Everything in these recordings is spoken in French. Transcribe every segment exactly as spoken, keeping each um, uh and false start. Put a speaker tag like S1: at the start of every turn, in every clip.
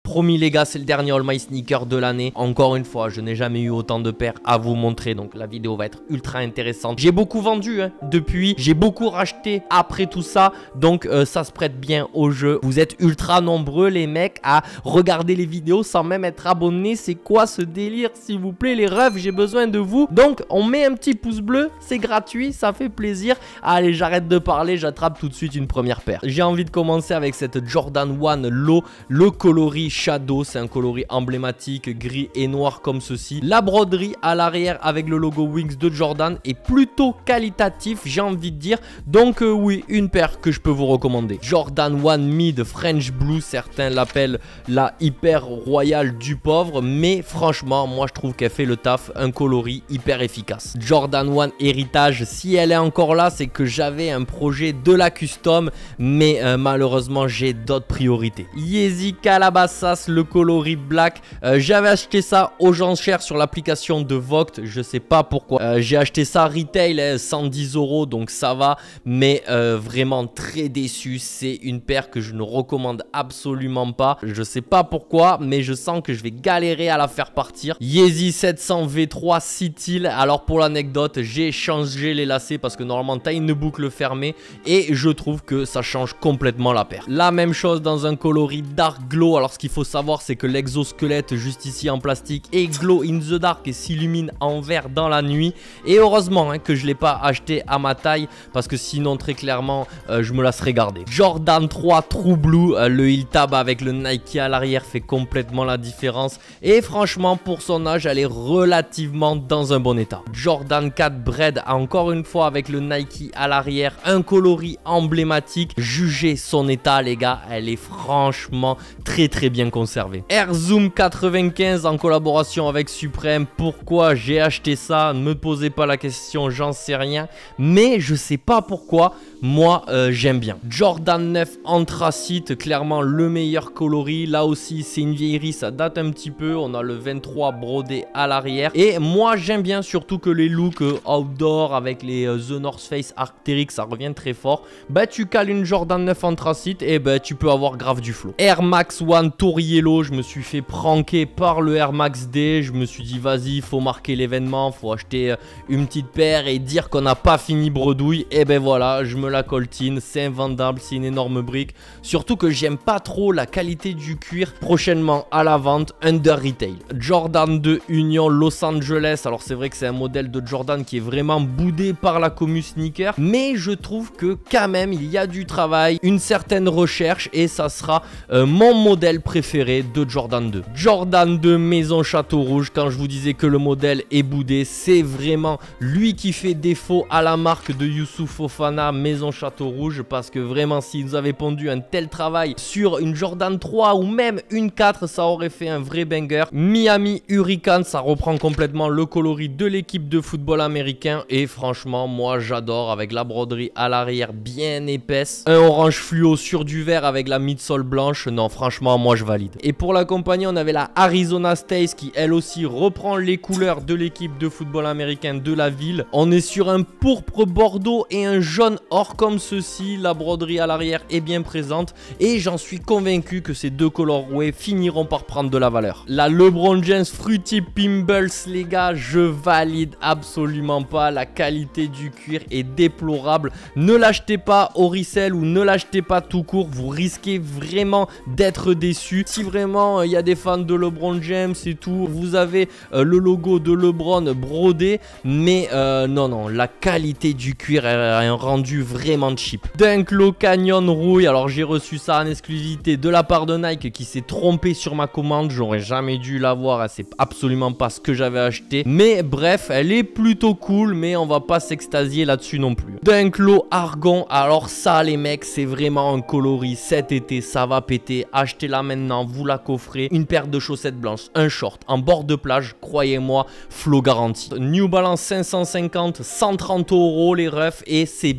S1: Promis les gars, c'est le dernier All My Sneaker de l'année. Encore une fois, je n'ai jamais eu autant de paires à vous montrer, donc la vidéo va être ultra intéressante. J'ai beaucoup vendu hein, depuis, j'ai beaucoup racheté après tout ça, donc euh, ça se prête bien au jeu. Vous êtes ultra nombreux les mecs à regarder les vidéos sans même être abonnés. C'est quoi ce délire, s'il vous plaît les refs, j'ai besoin de vous. Donc on met un petit pouce bleu, c'est gratuit, ça fait plaisir. Allez, j'arrête de parler, j'attrape tout de suite une première paire. J'ai envie de commencer avec cette Jordan un Low, le coloris Shadow, c'est un coloris emblématique, gris et noir comme ceci. La broderie à l'arrière avec le logo Wings de Jordan est plutôt qualitatif, j'ai envie de dire. Donc euh, oui, une paire que je peux vous recommander. Jordan un Mid French Blue, certains l'appellent la hyper royale du pauvre, mais franchement, moi je trouve qu'elle fait le taf, un coloris hyper efficace. Jordan un Héritage, si elle est encore là, c'est que j'avais un projet de la custom, mais euh, malheureusement j'ai d'autres priorités. Yeezy Calabasas, le coloris black, euh, j'avais acheté ça aux enchères sur l'application de Vogt, je sais pas pourquoi. Euh, j'ai acheté ça retail hein, cent dix euros, donc ça va, mais euh, vraiment très déçu. C'est une paire que je ne recommande absolument pas. Je sais pas pourquoi, mais je sens que je vais galérer à la faire partir. Yeezy sept cents V trois City. Alors pour l'anecdote, j'ai changé les lacets parce que normalement t'as une boucle fermée et je trouve que ça change complètement la paire. La même chose dans un coloris Dark Glow. Alors ce qu'il faut savoir, c'est que l'exosquelette juste ici en plastique est glow in the dark et s'illumine en vert dans la nuit. Et heureusement hein, que je l'ai pas acheté à ma taille parce que sinon très clairement euh, je me la serais gardé. Jordan trois True Blue, euh, le heel tab avec le Nike à l'arrière fait complètement la différence et franchement pour son âge elle est relativement dans un bon état. Jordan quatre Bread, encore une fois avec le Nike à l'arrière, un coloris emblématique. Jugez son état les gars, elle est franchement très très bien conservée. Air Zoom quatre-vingt-quinze en collaboration avec Supreme. Pourquoi j'ai acheté ça, ne me posez pas la question, j'en sais rien, mais je sais pas pourquoi, moi euh, j'aime bien. Jordan neuf Anthracite, clairement le meilleur coloris. Là aussi c'est une vieillerie, ça date un petit peu. On a le vingt-trois brodé à l'arrière et moi j'aime bien, surtout que les looks euh, outdoor avec les euh, The North Face Arc'teryx, ça revient très fort. Bah tu cales une Jordan neuf Anthracite et bah tu peux avoir grave du flow. Air Max un Tour Yellow, je me suis fait pranker par le Air Max D. Je me suis dit vas-y, faut marquer l'événement, faut acheter euh, une petite paire et dire qu'on n'a pas fini bredouille. Et ben voilà, je me la coltine, c'est invendable, c'est une énorme brique. Surtout que j'aime pas trop la qualité du cuir. Prochainement à la vente, under retail. Jordan deux Union Los Angeles. Alors c'est vrai que c'est un modèle de Jordan qui est vraiment boudé par la commu sneaker, mais je trouve que quand même il y a du travail, une certaine recherche et ça sera euh, mon modèle préféré de Jordan deux. Jordan deux Maison Château Rouge, quand je vous disais que le modèle est boudé, c'est vraiment lui qui fait défaut à la marque de Youssouf Fofana, Maison Château Rouge, parce que vraiment s'ils nous avaient pondu un tel travail sur une Jordan trois ou même une quatre, ça aurait fait un vrai banger. Miami Hurricane, ça reprend complètement le coloris de l'équipe de football américain et franchement moi j'adore, avec la broderie à l'arrière bien épaisse, un orange fluo sur du vert avec la midsole blanche. Non franchement moi je valide. Et pour la compagnie on avait la Arizona Stays qui elle aussi reprend les couleurs de l'équipe de football américain de la ville. On est sur un pourpre bordeaux et un jaune or comme ceci. La broderie à l'arrière est bien présente et j'en suis convaincu que ces deux colorways finiront par prendre de la valeur. La LeBron James Fruity Pimbles les gars, je valide absolument pas. La qualité du cuir est déplorable. Ne l'achetez pas au resell ou ne l'achetez pas tout court, vous risquez vraiment d'être déçu. Si vraiment il euh, y a des fans de LeBron James et tout, vous avez euh, le logo de LeBron brodé, mais euh, non non, la qualité du cuir a un rendu vraiment cheap. Dunk Low Canyon Rouille, alors j'ai reçu ça en exclusivité de la part de Nike qui s'est trompé sur ma commande, j'aurais jamais dû l'avoir, c'est absolument pas ce que j'avais acheté, mais bref elle est plutôt cool, mais on va pas s'extasier là-dessus non plus. Dunk Low Argon, alors ça les mecs c'est vraiment un coloris cet été, ça va péter, achetez-la maintenant, vous la coffrez, une paire de chaussettes blanches, un short en bord de plage, croyez-moi, flow garanti. New Balance cinq cent cinquante, cent trente euros les refs et c'est bien mieux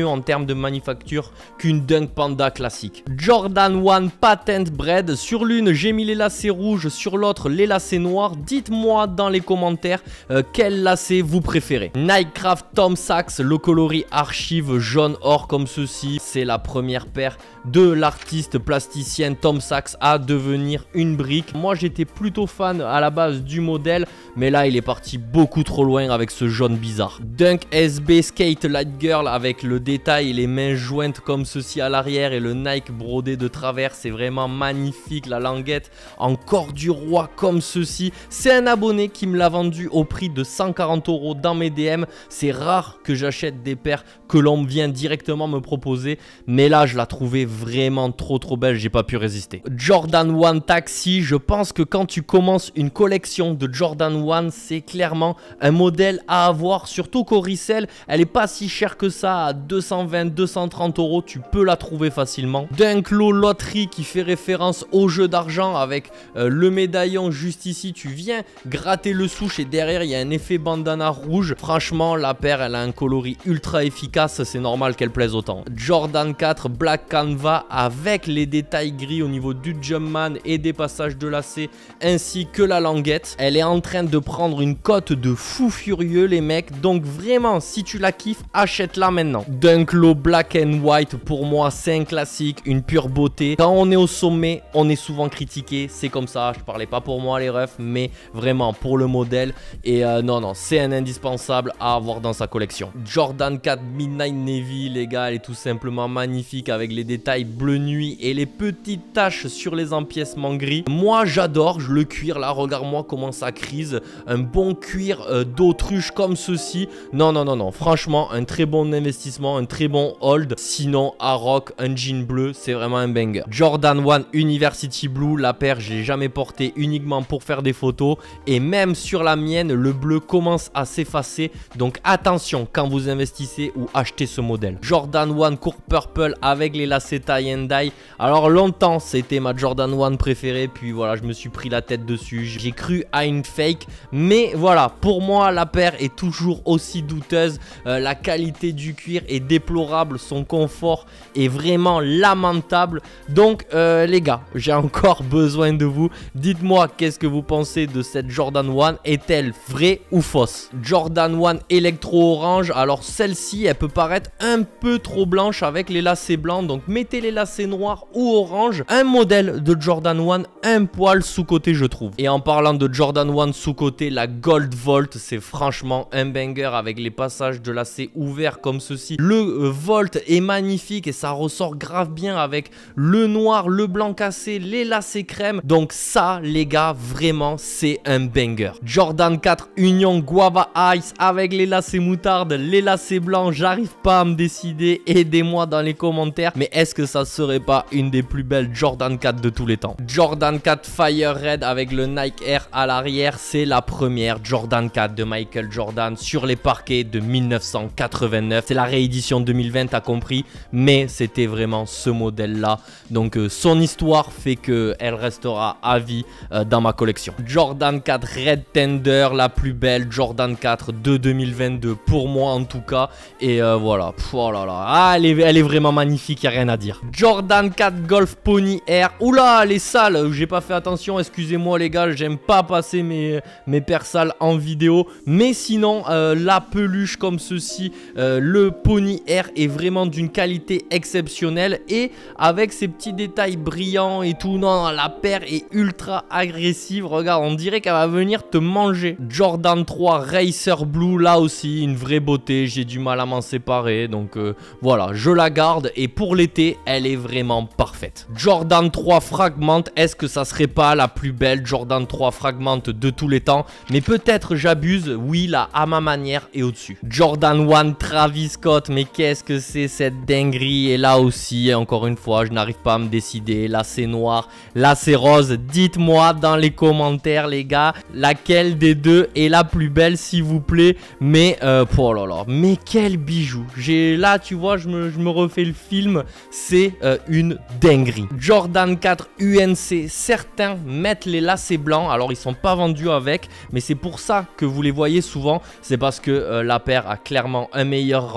S1: mieux en termes de manufacture qu'une Dunk Panda classique. Jordan un Patent Bread. Sur l'une, j'ai mis les lacets rouges, sur l'autre, les lacets noirs. Dites-moi dans les commentaires euh, quel lacet vous préférez. Nightcraft Tom Sachs, le coloris archive jaune or comme ceci. C'est la première paire de l'artiste plasticien Tom Sachs à devenir une brique. Moi, j'étais plutôt fan à la base du modèle, mais là, il est parti beaucoup trop loin avec ce jaune bizarre. Dunk S B Skate Light Girl avec le détail et les mains jointes comme ceci à l'arrière et le Nike brodé de travers. C'est vraiment magnifique. La languette encore du roi comme ceci. C'est un abonné qui me l'a vendu au prix de cent quarante euros dans mes D M. C'est rare que j'achète des paires que l'on vient directement me proposer, mais là, je la trouvais vraiment trop trop belle, j'ai pas pu résister. Jordan un Taxi, je pense que quand tu commences une collection de Jordan un, c'est clairement un modèle à avoir, surtout qu'au resell, elle est pas si chère que ça, à deux cent vingt à deux cent trente euros, tu peux la trouver facilement. Dunk Low Lottery qui fait référence au jeu d'argent avec euh, le médaillon juste ici, tu viens gratter le souche et derrière il y a un effet bandana rouge. Franchement, la paire, elle a un coloris ultra efficace, c'est normal qu'elle plaise autant. Jordan quatre Black Canvas avec les détails gris au niveau du Jumpman et des passages de lacets ainsi que la languette. Elle est en train de prendre une cote de fou furieux les mecs, donc vraiment si tu la kiffes, achète-la maintenant. Dunk Low Black and White, pour moi c'est un classique, une pure beauté. Quand on est au sommet, on est souvent critiqué, c'est comme ça, je parlais pas pour moi les refs, mais vraiment pour le modèle. Et euh, non non, c'est un indispensable à avoir dans sa collection. Jordan quatre Midnight Navy, les gars, elle est tout simplement magnifique avec les détails bleu nuit et les petites taches sur les empiècements gris. Moi j'adore le cuir, là regarde-moi comment ça crise, un bon cuir euh, d'autruche comme ceci. Non non non non, franchement un très bon investissement, un très bon hold. Sinon à rock, un jean bleu, c'est vraiment un banger. Jordan un University Blue, la paire je l'ai jamais portée uniquement pour faire des photos et même sur la mienne le bleu commence à s'effacer, donc attention quand vous investissez ou achetez ce modèle. Jordan un Court Purple avec les lacets tie and dye. Alors longtemps c'était ma Jordan un préférée, puis voilà je me suis pris la tête dessus, j'ai cru à une fake, mais voilà pour moi la paire est toujours aussi douteuse. Euh, la qualité du cuir est déplorable, son confort est vraiment lamentable, donc euh, les gars j'ai encore besoin de vous, dites-moi qu'est-ce que vous pensez de cette Jordan un, est-elle vraie ou fausse? Jordan un électro orange, alors celle-ci elle peut paraître un peu trop blanche avec les lacets blancs, donc mettez les lacets noirs ou orange. Un modèle de Jordan un un poil sous-côté je trouve. Et en parlant de Jordan un sous-côté, la Gold Volt, c'est franchement un banger avec les passages de lacets ouverts comme ceci. Le euh, Volt est magnifique et ça ressort grave bien avec le noir, le blanc cassé, les lacets crème. Donc ça les gars vraiment c'est un banger. Jordan quatre Union Guava Ice avec les lacets moutarde, les lacets blancs, j'arrive pas à me décider, aidez-moi dans les commentaires. Mais est-ce que ça serait pas une des plus belles Jordan quatre de tous les temps? Jordan quatre Fire Red avec le Nike Air à l'arrière, c'est la première Jordan quatre de Michael Jordan sur les parquets de mille neuf cent quatre-vingt-neuf. C'est la réédition deux mille vingt, t'as compris, mais c'était vraiment ce modèle là. Donc euh, son histoire fait que elle restera à vie euh, dans ma collection. Jordan quatre Red Tender, la plus belle Jordan quatre de deux mille vingt-deux pour moi en tout cas. Et euh, voilà, Pff, oh là là, ah, elle, est, elle est vraiment magnifique, y a rien à dire. Jordan quatre Golf Pony Air, oula les sales, j'ai pas fait attention, excusez-moi les gars, j'aime pas passer mes, mes paires sales en vidéo, mais sinon euh, la peluche comme ceci, euh, le Pony Air est vraiment d'une qualité exceptionnelle et avec ces petits détails brillants et tout, non, la paire est ultra agressive, regarde, on dirait qu'elle va venir te manger. Jordan trois Racer Blue, là aussi une vraie beauté, j'ai du mal à m'en séparer, donc euh, voilà, je la garde et pour l'été elle est vraiment parfaite. Jordan trois Fragment, est-ce que ça serait pas la plus belle Jordan trois Fragment de tous les temps? Mais peut-être j'abuse, oui là à ma manière et au-dessus. Jordan un Travis Scott, mais qu'est-ce que c'est cette dinguerie? Et là aussi encore une fois je n'arrive pas à me décider, là c'est noir, là c'est rose, dites-moi dans les commentaires les gars laquelle des deux est la plus belle s'il vous plaît. Mais euh, oh là là, mais quel bijou, j'ai là tu vois je me, je me refais le film, c'est euh, une dinguerie. Jordan quatre U N C, certains mettent les lacets blancs, alors ils sont pas vendus avec, mais c'est pour ça que vous les voyez souvent, c'est parce que euh, la paire a clairement un meilleur rendu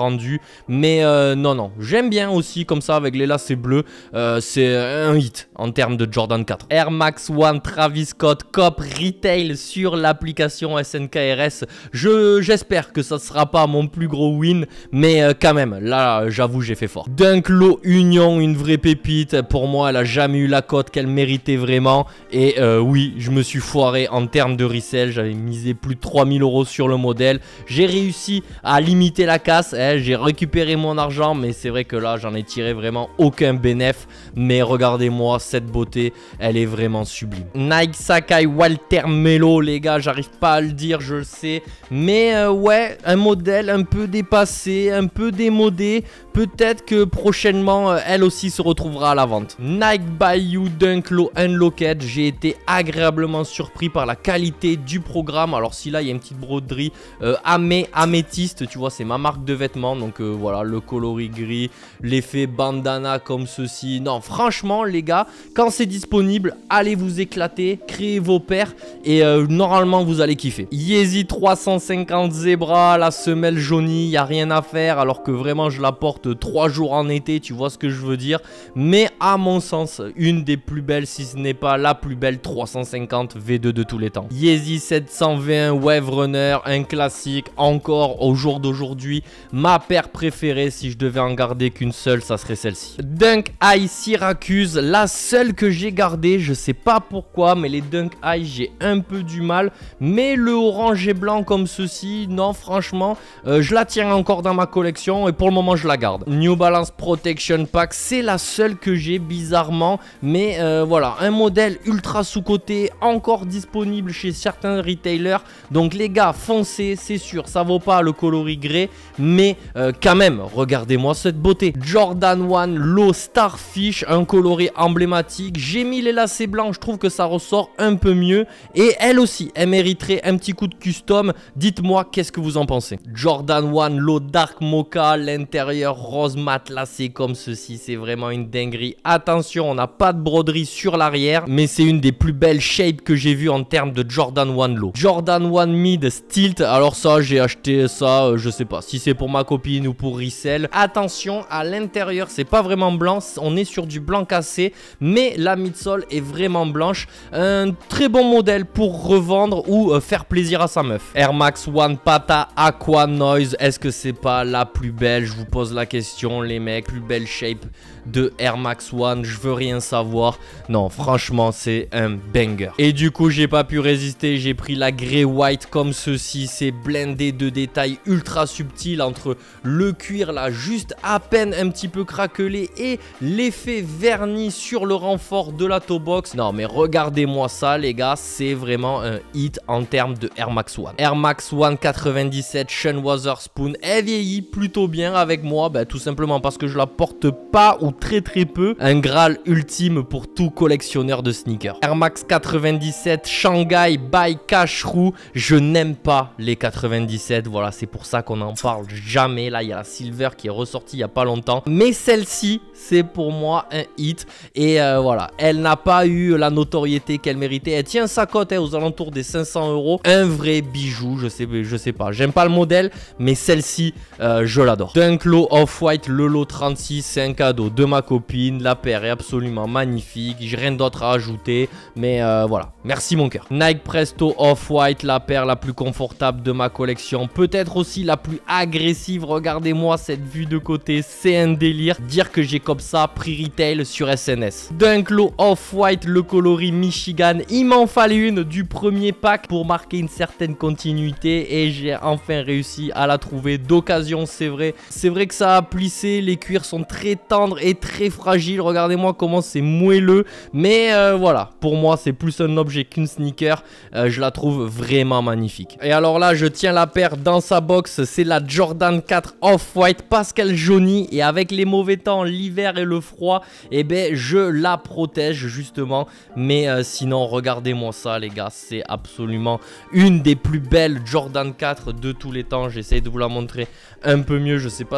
S1: Mais euh, non, non, j'aime bien aussi comme ça avec les lacets bleus. Euh, c'est un hit en termes de Jordan quatre. Air Max One Travis Scott Cop Retail sur l'application S N K R S. Je, j'espère que ça ne sera pas mon plus gros win, mais euh, quand même, là, j'avoue, j'ai fait fort. Dunk Low Union, une vraie pépite. Pour moi, elle a jamais eu la cote qu'elle méritait vraiment. Et euh, oui, je me suis foiré en termes de resell. J'avais misé plus de trois mille euros sur le modèle. J'ai réussi à limiter la casse. Hein, j'ai récupéré mon argent, mais c'est vrai que là, j'en ai tiré vraiment aucun bénéf. Mais regardez-moi cette beauté, elle est vraiment sublime. Nike Sakai Walter Melo, les gars, j'arrive pas à le dire, je le sais. Mais euh, ouais, un modèle un peu dépassé, un peu démodé. Peut-être que prochainement, euh, elle aussi se retrouvera à la vente. Nike Bayou Dunk Low Unlocked. J'ai été agréablement surpris par la qualité du programme. Alors si là, il y a une petite broderie euh, amé, améthyste, tu vois, c'est ma marque de vêtements. Donc euh, voilà, le coloris gris, l'effet bandana comme ceci. Non, franchement, les gars, quand c'est disponible, allez vous éclater, créez vos paires et euh, normalement, vous allez kiffer. Yeezy trois cent cinquante Zebra, la semelle jaunie, il n'y a rien à faire alors que vraiment, je la porte trois jours en été, tu vois ce que je veux dire. Mais à mon sens, une des plus belles, si ce n'est pas la plus belle trois cent cinquante V deux de tous les temps. Yeezy sept cent vingt Wave Runner, un classique, encore au jour d'aujourd'hui, ma paire préférée. Si je devais en garder qu'une seule, ça serait celle-ci. Dunk High Syracuse, la seule que j'ai gardée, je sais pas pourquoi, mais les Dunk High, j'ai un peu du mal. Mais le orange et blanc comme ceci, non, franchement, euh, je la tiens encore dans ma collection et pour le moment, je la garde. New Balance Protection Pack, c'est la seule que j'ai bizarrement, mais euh, voilà, un modèle ultra sous-coté, encore disponible chez certains retailers. Donc les gars, foncez, c'est sûr, ça vaut pas le coloris grey, mais euh, quand même, regardez-moi cette beauté. Jordan un Low Starfish, un coloris emblématique. J'ai mis les lacets blancs, je trouve que ça ressort un peu mieux, et elle aussi, elle mériterait un petit coup de custom. Dites-moi, qu'est-ce que vous en pensez? Jordan un Low Dark Mocha, l'intérieur rose mat lacé comme ceci, c'est vraiment une dinguerie. Attention, on n'a pas de broderie sur l'arrière, mais c'est une des plus belles shapes que j'ai vues en termes de Jordan un Low. Jordan un Mid Stilt, alors ça, j'ai acheté ça, euh, je sais pas si c'est pour ma copine ou pour resell. Attention, à l'intérieur, c'est pas vraiment blanc, on est sur du blanc cassé, mais la midsole est vraiment blanche. Un très bon modèle pour revendre ou euh, faire plaisir à sa meuf. Air Max One Pata Aqua Noise, est-ce que c'est pas la plus belle? Je vous pose la question, les mecs, plus belle shape de Air Max One, je veux rien savoir. Non, franchement, c'est un banger. Et du coup, j'ai pas pu résister, j'ai pris la grey white comme ceci, c'est blindé de détails ultra subtils entre le cuir là, juste à peine un petit peu craquelé et l'effet verni sur le renfort de la toe box. Non, mais regardez-moi ça, les gars, c'est vraiment un hit en termes de Air Max One. Air Max One quatre-vingt-dix-sept Sean Wotherspoon, elle vieillit plutôt bien avec moi, bah, tout simplement parce que je la porte pas ou très très peu. Un graal ultime pour tout collectionneur de sneakers. Air Max quatre-vingt-dix-sept Shanghai by Kashrou. Je n'aime pas les quatre-vingt-dix-sept, voilà, c'est pour ça qu'on n'en parle jamais. Là, il y a la Silver qui est ressortie il n'y a pas longtemps, mais celle-ci, c'est pour moi un hit. Et euh, voilà, elle n'a pas eu la notoriété qu'elle méritait. Elle tient sa cote hein, aux alentours des cinq cents euros. Un vrai bijou, je sais, je sais pas, j'aime pas le modèle, mais celle-ci, euh, je l'adore. Dunk Low Off-White, le lot trente-six, c'est un cadeau de ma copine. La paire est absolument magnifique, j'ai rien d'autre à ajouter, mais euh, voilà, merci mon cœur. Nike Presto Off-White, la paire la plus confortable de ma collection, peut-être aussi la plus agressive. Regardez-moi cette vue de côté, c'est un délire. Dire que j'ai comme ça prix retail sur S N S. Dunk Low Off-White, le coloris Michigan, il m'en fallait une du premier pack pour marquer une certaine continuité et j'ai enfin réussi à la trouver d'occasion. C'est vrai, c'est vrai que ça a plissé, les cuirs sont très tendres et très fragiles. Regardez-moi comment c'est moelleux, mais euh, voilà, pour moi c'est plus un objet qu'une sneaker. euh, je la trouve vraiment magnifique. Et alors là, je tiens la paire dans sa box, c'est la Jordan quatre Off-White parce qu'elle jaunit et avec les mauvais temps, l'hiver et le froid, et eh ben je la protège justement. Mais euh, sinon, regardez-moi ça les gars, c'est absolument une des plus belles Jordan quatre de tous les temps. J'essaye de vous la montrer un peu mieux, je sais pas si le focus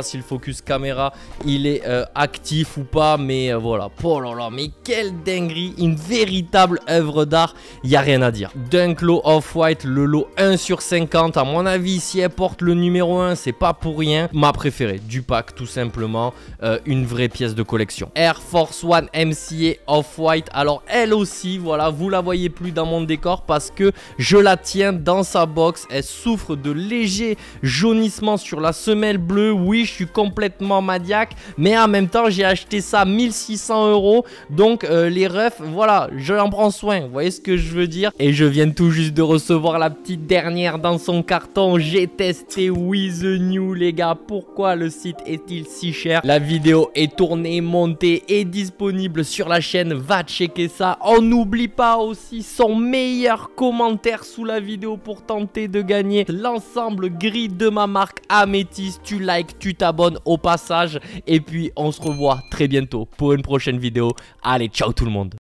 S1: focus caméra il est euh, actif ou pas, mais euh, voilà. Oh là là, mais quelle dinguerie, une véritable œuvre d'art, il n'y a rien à dire. Dunk Low Off-White, le lot un sur cinquante, à mon avis, si elle porte le numéro un, c'est pas pour rien. Ma préférée du pack, tout simplement, euh, une vraie pièce de collection. Air Force One M C A Off-White, alors elle aussi, voilà, vous la voyez plus dans mon décor parce que je la tiens dans sa box. Elle souffre de légers jaunissements sur la semelle bleue. Oui, je suis complètement maniaque, mais en même temps, j'ai acheté ça mille six cents euros. Donc, euh, les refs, voilà, je en prends soin. Vous voyez ce que je veux dire? Et je viens tout juste de recevoir la petite dernière dans son carton. J'ai testé With the New, les gars. Pourquoi le site est-il si cher? La vidéo est tournée, montée et disponible sur la chaîne. Va checker ça. On n'oublie pas aussi son meilleur commentaire sous la vidéo pour tenter de gagner l'ensemble gris de ma marque Amethyst. Tu likes, tu t'abonnes au passage. Et puis on se revoit très bientôt pour une prochaine vidéo. Allez, ciao tout le monde.